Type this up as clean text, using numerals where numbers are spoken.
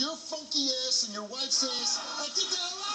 your funky ass and your wife says, I did that